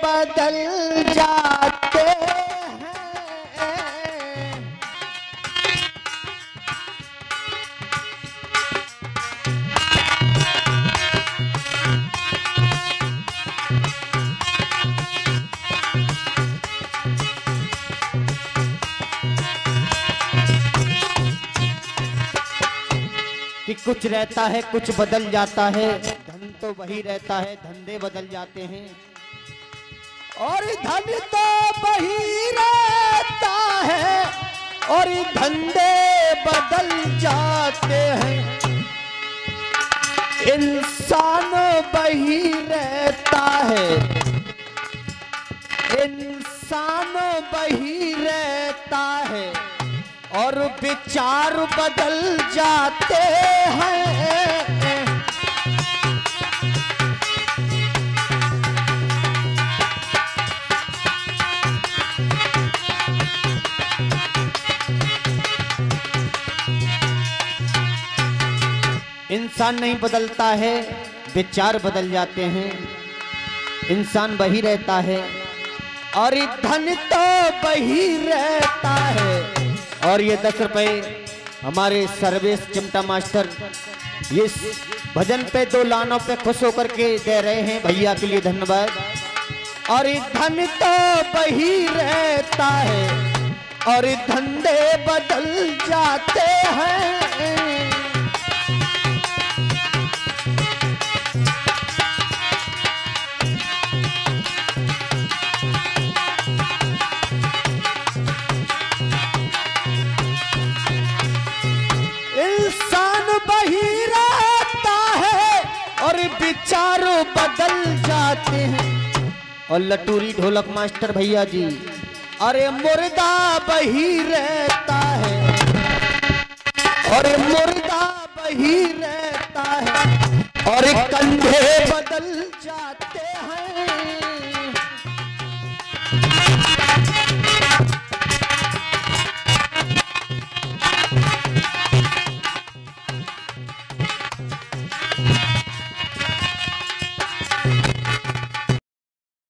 बदल जाते हैं। कि कुछ रहता है कुछ बदल जाता है, धन तो वही रहता है, धंधे बदल जाते हैं। और धन तो वही रहता है और धंधे बदल जाते हैं। इंसान वही रहता है, इंसान वही रहता है और विचार बदल जाते हैं। इंसान नहीं बदलता है, विचार बदल जाते हैं। इंसान वही रहता है और धन तो वही रहता है। और ये 10 रुपए हमारे सर्वेश चिमटा मास्टर ये भजन पे 2 लानों पे खुश होकर के दे रहे हैं, भैया के लिए धन्यवाद। और धन तो वही रहता है और धंधे बदल जाते हैं। इंसान वही रहता है और विचार बदल जाते हैं। और लटूरी ढोलक मास्टर भैया जी, अरे मुर्दा वही रहता है और मुर्दा वही रहता है और कंधे बदल